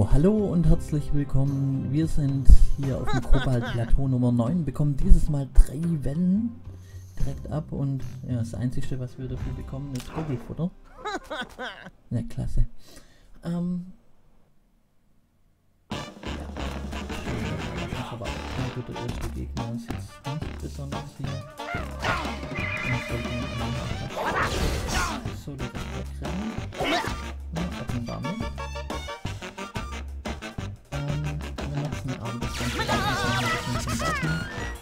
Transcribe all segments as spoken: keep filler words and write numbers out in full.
So, hallo und herzlich willkommen. Wir sind hier auf dem Kobalt-Plateau Nummer neun, bekommen dieses Mal drei Wellen direkt ab und ja, das Einzige, was wir dafür bekommen, ist Vogelfutter. Ja, klasse. Ähm, ja. Aber auch der erste Gegner ist jetzt nicht besonders hier. So, das ist der Kram. Ja, offenbar mit. Ähm, wir nutzen aber das ganze Waffen zum Waffen.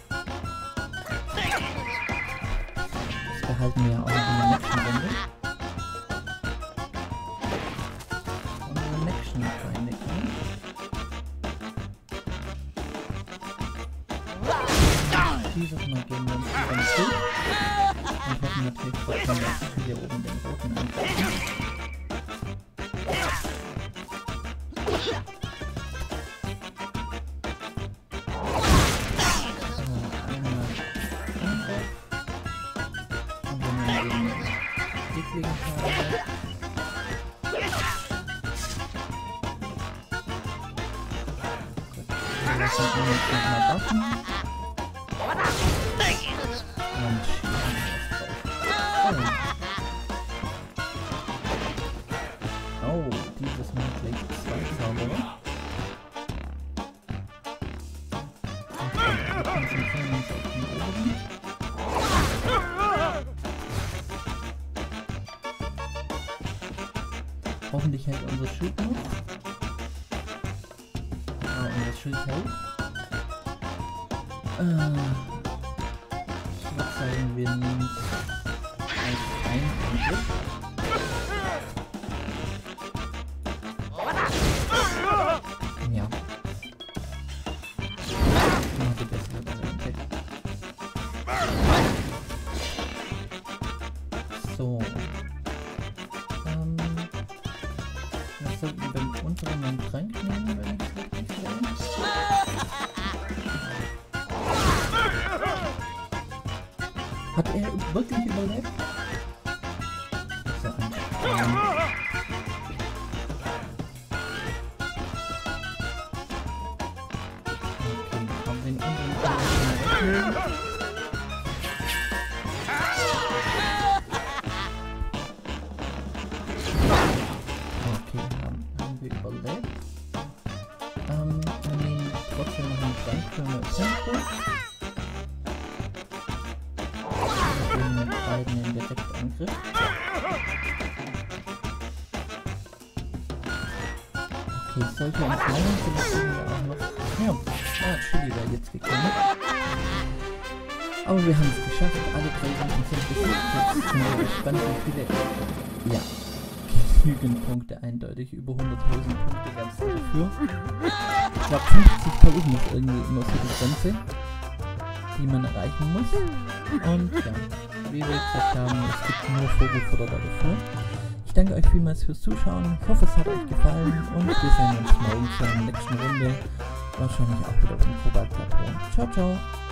Das behalten wir ja auch in der nächsten Runde. Unsere nächsten Feinde kommen. Dieses Mal gehen wir uns über den Zug. Und hoffen natürlich trotzdem, dass wir hier oben den roten angreifen. Oh, dieses Mal gleich zwei Zauberer. Wir konzentrieren uns auf den oberen. Hoffentlich hält unser Schild noch. Ja, unser Schild hält. Äh, ich würde sagen, wir nehmen es als ein Angriff. Ja. Ich hatte besser das entdeckt. So. Ähm. Wir sollten beim unteren einen Trank nehmen, wenn ich es richtig sehe. Hat er wirklich überlebt? Das ist ja anstrengend. Okay, haben, haben wir überlebt. Ähm, wir nehmen trotzdem noch einen Trank für eine Tempo. Wir gehen mit beiden in Direktangriff. Okay, solche Entfernungen vielleicht können wir auch noch. Ja, ah, Chili wäre jetzt gekommen. Aber wir haben es geschafft, alle drei Runden sind besiegt. Jetzt sind wir gespannt, wie viele... Ja, genügend Punkte, eindeutig über hunderttausend Punkte gab es dafür. Ich glaube fünfzigtausend ist irgendwie immer so die Grenze, die man erreichen muss. Und ja, wie wir gesagt haben, es gibt nur Vogelfutter dafür. Ich danke euch vielmals fürs Zuschauen, ich hoffe es hat euch gefallen und wir sehen uns morgen zur nächsten Runde. Wahrscheinlich auch wieder auf dem Kobalt-Plateau. Ciao, ciao!